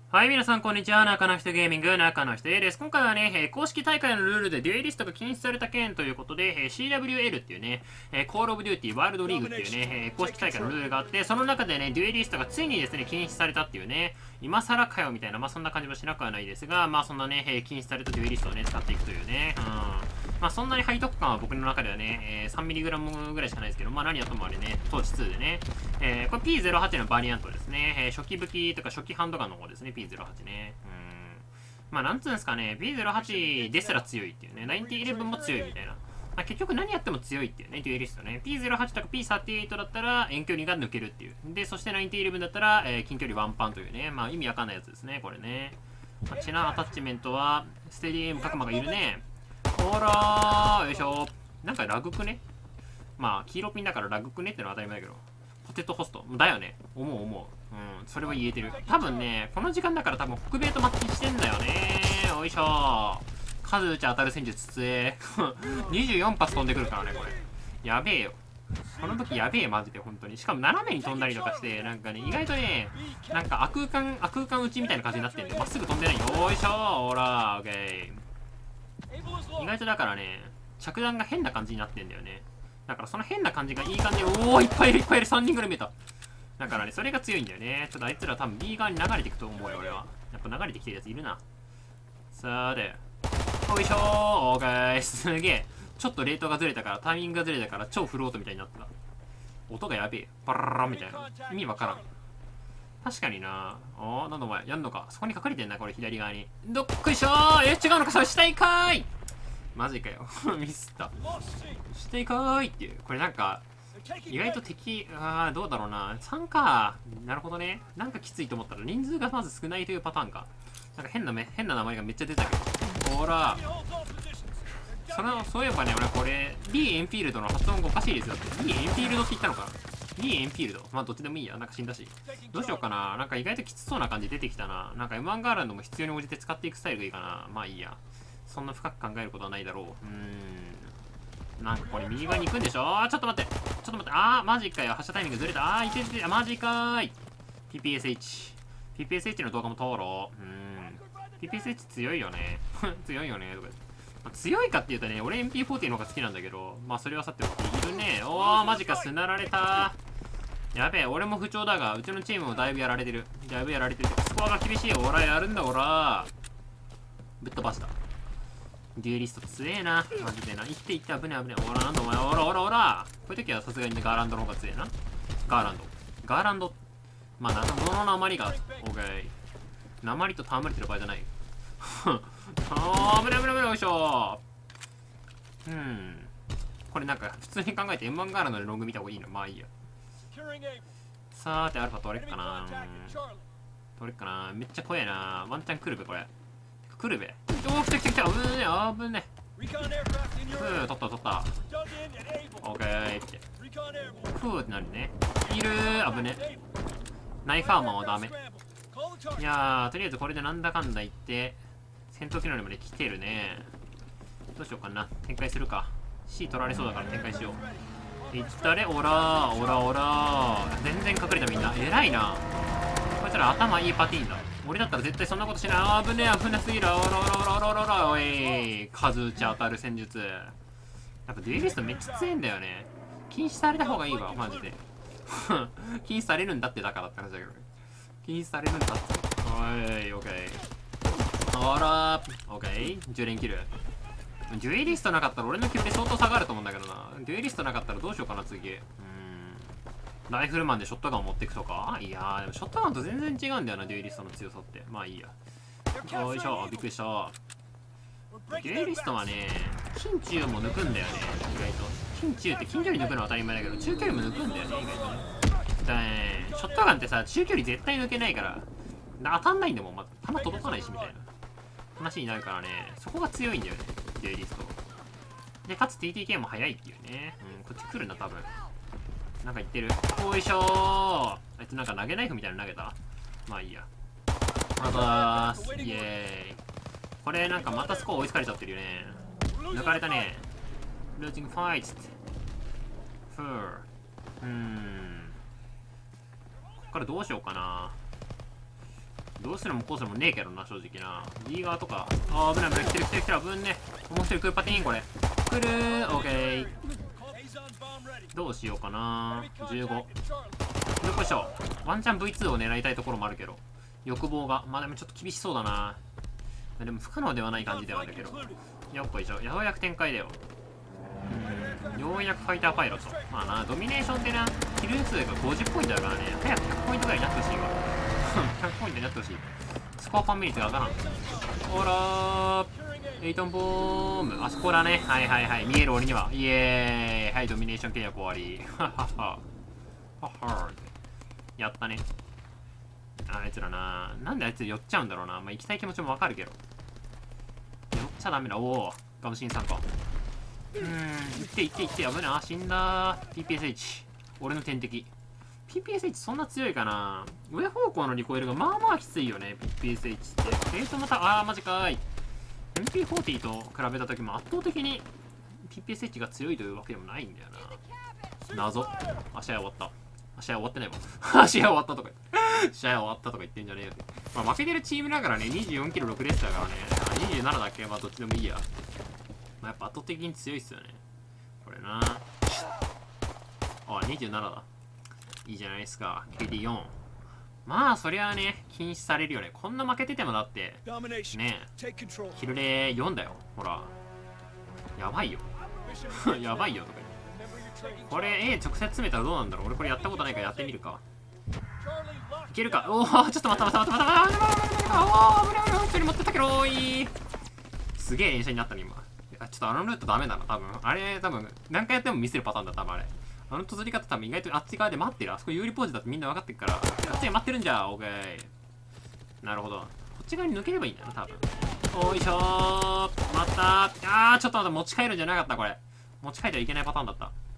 はい、皆さん、こんにちは。中の人ゲーミング、中の人 A です。今回はね、公式大会のルールでデュエリストが禁止された件ということで、CWL っていうね、コールオブデューティーワールドリーグっていうね、公式大会のルールがあって、その中でね、デュエリストがついにですね、禁止されたっていうね、今更かよみたいな、まあそんな感じもしなくはないですが、まあそんなね、禁止されたデュエリストをね、使っていくというね、まあそんなに背徳感は僕の中ではね、3mg ぐらいしかないですけど、まあ何やともあれね、当時2でね、これ P08 のバリアントですね、初期武器とか初期ハンドガンの方ですね、P08 ね。まあなんつうんですかね、P08 ですら強いっていうね、9011も強いみたいな。まあ、結局何やっても強いっていうね、デュエリストね。P08 とか P38 だったら遠距離が抜けるっていう。で、そして9011だったら、近距離ワンパンというね、まあ意味わかんないやつですね、これね。まあ、チナアタッチメントは、ステディエム角間がいるね。ほらー、よいしょ。なんかラグくね。まあ、黄色ピンだからラグくねってのは当たり前だけど。ポテトホスト。だよね。思う。それは言えてる。多分ね、この時間だから多分北米とマッチしてんだよね。よいしょ。数打ち当たる戦術つえ。24発飛んでくるからね、これ。やべえよ。この時やべえ、マジで、本当に。しかも斜めに飛んだりとかして、なんかね、意外とね、なんか悪空間打ちみたいな感じになってんで、まっすぐ飛んでないよ。よいしょ。ほら、オッケー。意外とだからね、着弾が変な感じになってんだよね。だからその変な感じがいい感じで、おお、いっぱいいる、3人ぐらい見えた。だからね、それが強いんだよね。ちょっとあいつら多分 B 側に流れていくと思うよ、俺は。やっぱ流れてきてるやついるな。さて。よいしょー。オーケー。すげえ。ちょっとレートがずれたから、タイミングがずれたから、超フロートみたいになった。音がやべえ。パラララみたいな。意味わからん。確かにな。なんだお前、やんのか。そこに隠れてんな、これ左側に。どっこいしょー。違うのか、それ下いかーい。マジかよ。ミスった。下いかーいっていう。これなんか、意外と敵、どうだろうな。3か。なるほどね。なんかきついと思ったら人数がまず少ないというパターンか。なんか変な名前がめっちゃ出たけど。ほら。そういえばね、俺これ、B エンフィールドの発音がおかしいですよって。B エンフィールドって言ったのかな？ B エンフィールド。まあどっちでもいいや。なんか死んだし。どうしようかな。なんか意外ときつそうな感じ出てきたな。なんか M1 ガーランドも必要に応じて使っていくスタイルがいいかな。まあいいや。そんな深く考えることはないだろう。なんかこれ右側に行くんでしょ？ちょっと待って。マジかよ。発射タイミングずれた。いて。マジかーい。PPSH。PPSH の動画も通ろう。PPSH 強いよね。強いよね。とか強いかって言うとね、俺 MP40 の方が好きなんだけど、まあそれはさておき、いるね。マジか、すなられた。やべえ、俺も不調だが、うちのチームもだいぶやられてる。スコアが厳しい。オラ、やるんだ、オラ。ぶっ飛ばした。デュエリスト強えな。マジでな。行って危ねえ。オラ、なんだお前。オラ。こういう時はさすがにガーランドの方が強えな。ガーランド。まあ、物の鉛が、オーケー。鉛と戯れてる場合じゃない。危ない、よいしょ。これなんか、普通に考えて M1 ガーランドでロング見た方がいいの。まあいいや。さーて、アルファ取れっかな。めっちゃ怖えな。ワンチャン来るべ、これ。来るべ。来た。危ねえ。取った。オッケーって。ってなるね。いるー、危ね。ナイフアーマーはダメ。いやー、とりあえずこれでなんだかんだ言って、戦闘機能にまで来てるね。どうしようかな。展開するか。C 取られそうだから展開しよう。いったれ、オラー。全然隠れたみんな。偉いな。こいつら頭いいパティーンだ。俺だったら絶対そんなことしない。危ねすぎる。おい。数打ち当たる戦術。やっぱデュエリストめっちゃ強いんだよね。禁止された方がいいわ、マジで。禁止されるんだってだからって話だけどね。禁止されるんだって。おい、オッケー。ほらー、オッケー。10連キル。デュエリストなかったら俺のキルで相当下がると思うんだけどな。デュエリストなかったらどうしようかな、次。ライフルマンでショットガンを持っていくとか？いやー、でもショットガンと全然違うんだよな、デュエリストの強さって。まあいいや。よいしょ、びっくりした。デュエリストはね、近中も抜くんだよね、意外と。近中って近距離抜くのは当たり前だけど、中距離も抜くんだよね、意外とね。ショットガンってさ、中距離絶対抜けないから、当たんないんだもん、弾届かないしみたいな話になるからね、そこが強いんだよね、デュエリスト。で、かつ TTK も速いっていうね。こっち来るな、多分。なんか言ってる。おいしょー。あいつなんか投げナイフみたいなの投げた。まあいいや。あざーす。イエーイ。これなんかまたスコア追いつかれちゃってるよね。抜かれたね。ルーティングファイトって。こっからどうしようかな。 どうするもこうするもねえけどな、正直な。D 側とか。あー、危ない危ない。来てる来てる来てる。危んね。もう一人クーパティーン、これ。来るー。オッケー。どうしようかな。15。よっこいしょ。ワンチャン V2 を狙いたいところもあるけど。欲望が。まあでもちょっと厳しそうだな。でも不可能ではない感じではあるけど。よっこいしょ。ようやく展開だよ。ようやくファイターパイロット。まあな、ドミネーションってな、キル数が50ポイントだからね。早く100ポイントぐらいになってほしいわ。100ポイントになってほしい。スコアパンミリツが上がらん。ほらー。エイトンボーム。あそこだね。はいはいはい。見える俺には。イエーイ。はい、ドミネーション契約終わり。ははは。ははやったね。あいつらな。なんであいつ寄っちゃうんだろうな。まあ行きたい気持ちもわかるけど。寄っちゃダメだ。おお。ガムシンさんか。行って行って行って。危ない。あ、死んだー。PPSH。俺の天敵。PPSH そんな強いかな。上方向のリコイルがまあまあきついよね。PPSH って。レートまた、マジかーい。MP40 と比べた時も圧倒的に PPSH が強いというわけでもないんだよな。謎。試合終わった。試合終わってないわ。試合終わったとか言って。試合終わったとか言ってんじゃねえよ。まあ負けてるチームだからね、24キロ6レスだからね。27だっけ、まあどっちでもいいや。まあやっぱ圧倒的に強いっすよね。これな。あ、27だ。いいじゃないですか。KD4。まあそりゃあね、禁止されるよね。こんな負けててもだってねえ、ヒルレ4だよ。ほらやばいよ。やばいよとか言って。これ A 直接詰めたらどうなんだろう。俺これやったことないからやってみるか。いけるか。おお、ちょっと待った待った待った待った。おお、危ない危ない。一人持ってたけどーい。すげえ連射になったね今。ちょっとあのルートダメだな多分。あれ多分何回やっても見せるパターンだ多分あれ。あの突り方多分意外とあっち側で待ってる。あそこ有利ポーズだってみんな分かってるから、あっちで待ってるんじゃん。オッケー。なるほど。こっち側に抜ければいいんだな、多分。おいしょー。待ったー。ちょっと待って、持ち帰るんじゃなかった、これ。持ち帰ってはいけないパターンだった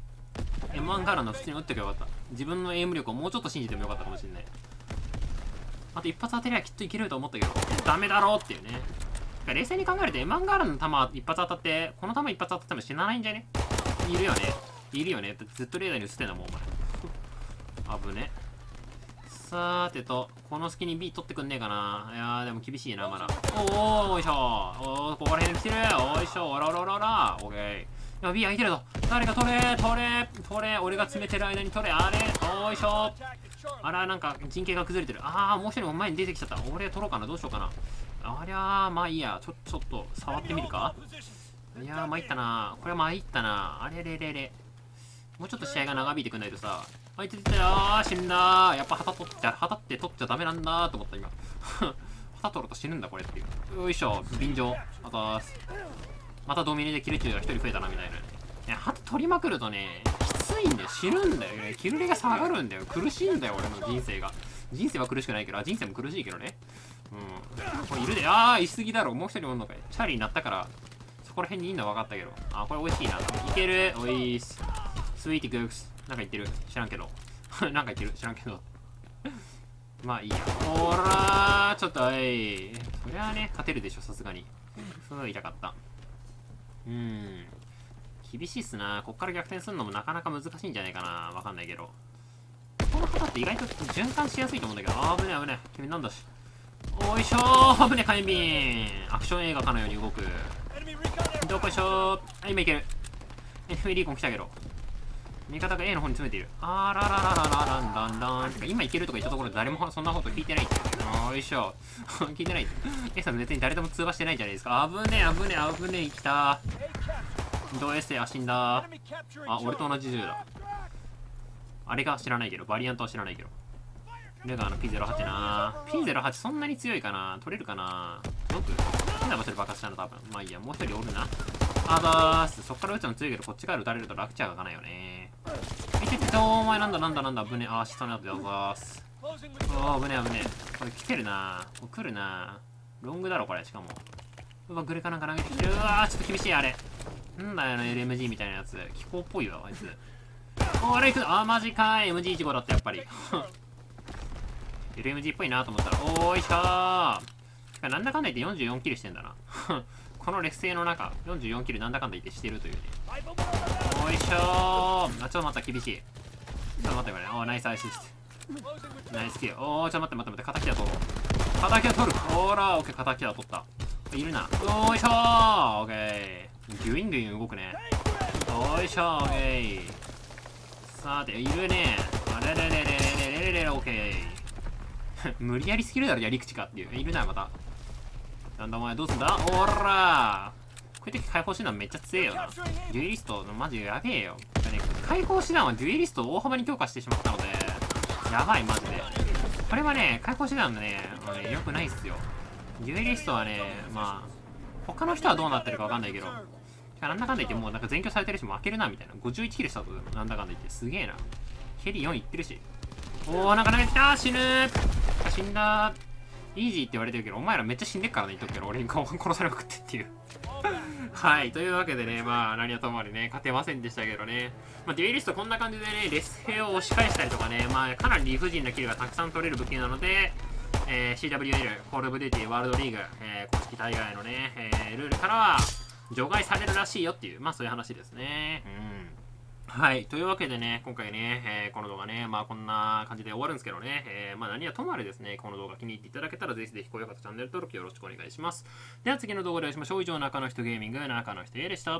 。M1 からの普通に打ってけばよかった。自分のエイム力をもうちょっと信じてもよかったかもしれない。あと一発当てりゃきっといけると思ったけど、ダメだろうっていうね。冷静に考えると M1 からの弾一発当たって、この弾一発当たっても死なないんじゃね。いるよね。いるよね。ずっとレーダーに映ってんだもん、お前。危ね。さーてと、この隙に B 取ってくんねえかな。いやー、でも厳しいな、まだ。おいしょ。おー、ここら辺に来てる。おいしょ。おらおらおらおら。オッケー。いや、B 空いてるぞ。誰か取れ。俺が詰めてる間に取れ。あれ。おいしょ。あら、なんか陣形が崩れてる。もう一人も前に出てきちゃった。俺取ろうかな。どうしようかな。ありゃー、まあいいや。ちょっと触ってみるか。いやー、参ったな。これは参ったな。あれれれれ。もうちょっと試合が長引いてくんないとさ。あいつ出たよー、死んだー。やっぱ旗って取っちゃダメなんだーと思った今。旗取ると死ぬんだこれっていう。よいしょ、便乗。あとーす。またドミネでキル中が一人増えたなみたいな。いや、旗取りまくるとね、きついんだよ。死ぬんだよね。キルレが下がるんだよ。苦しいんだよ、俺の人生が。人生は苦しくないけど、人生も苦しいけどね。これいるで。いすぎだろ。もう一人おんのかい。チャーリーになったから、そこら辺にいんのは分かったけど。これ美味しいな。いける。おいーす。スイーティグース。なんか言ってる。知らんけど。なんか言ってる。知らんけど。まあいいや。ほらー、ちょっと、そりゃあね、勝てるでしょ、さすがに。痛かった。厳しいっすな。こっから逆転するのもなかなか難しいんじゃないかな。わかんないけど。この旗って意外と循環しやすいと思うんだけど。危ねえ危ねえ。君なんだし。おいしょー。危ねえ、火炎瓶。アクション映画かのように動く。どこいしょー。今いける。FA リーコン来たけど。味方が A の方に詰めている。あららららららんだんだん。てか今いけるとか言ったところで誰もそんなこと聞いてない。よいしょ。聞いてない。A さん別に誰とも通話してないじゃないですか。危ねえ危ねえ危ねえ。来た。どうエステ死んだ。俺と同じ銃だ。あれが知らないけど、バリアントは知らないけど。ルガーの P08 な。P08 そんなに強いかな。取れるかな。僕変な場所で爆発したの多分。まあいいや、もう一人おるな。そっから撃つの強いけど、こっちから撃たれると楽ちゃがかないよね。お前なんだ危ねえ。下の後で危ねえ危ねえ。これ来てるな。来るな。ロングだろこれ。しかもグレかなんか投げてきてる。ちょっと厳しいあれ。なんだよな LMG みたいなやつ。気候っぽいわあいつ。あれ行く。マジかー。MG15 だったやっぱり。LMG っぽいなと思ったら、おーいしょー。なんだかんだ言って44キルしてんだな。この劣勢の中、44キルなんだかんだ言ってしてるというね。おいしょー。ちょっと待った、厳しい。ちょっと待ってくれ。ナイスアイシスト。ナイスキル。ちょっと待って、敵だと。 敵を取る。ほら、オッケー、敵は取った。いるな。よいしょー、オッケー。ギュインギュイン動くね。よいしょ、オッケー。さて、いるね。あれれれれれれれれれ、オッケー。無理やりすぎるだろ、やり口かっていう。いるな、また。なんだお前、どうすんだ。おらー。こういう時解放手段めっちゃ強えよな。デュエリスト、マジやべえよ。解放手段はデュエリストを大幅に強化してしまったので、やばい、マジで。これはね、解放手段がね、良くないっすよ。デュエリストはね、まあ、他の人はどうなってるかわかんないけど、なんだかんだ言ってもうなんか全挙されてるし負けるなみたいな。51キルしたとなんだかんだ言ってすげえな。ヘリ4いってるし。おー、なんか投げてきたー、死ぬー。死んだー。イージーって言われてるけど、お前らめっちゃ死んでっからね、言っとくけど、俺に殺されまくってっていう。はい、というわけでね、まあ、何はともあれね、勝てませんでしたけどね。まあ、デュエリストこんな感じでね、劣勢を押し返したりとかね、まあ、かなり理不尽なキルがたくさん取れる武器なので、CWL、コールオブデューティーワールドリーグ、公式大会のね、ルールからは除外されるらしいよっていう、まあそういう話ですね。はい。というわけでね、今回ね、この動画ね、まあこんな感じで終わるんですけどね、まあ何はともあれですね、この動画気に入っていただけたらぜひぜひ高評価とチャンネル登録よろしくお願いします。では次の動画でお会いしましょう。以上、中の人ゲーミング、中の人 A でした。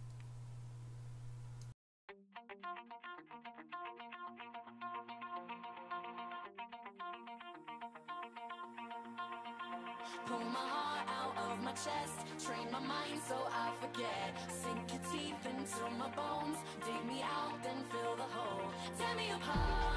Pull my heart out of my chest, train my mind so I forget. Sink your teeth into my bones, dig me out, then fill the hole. Tear me apart.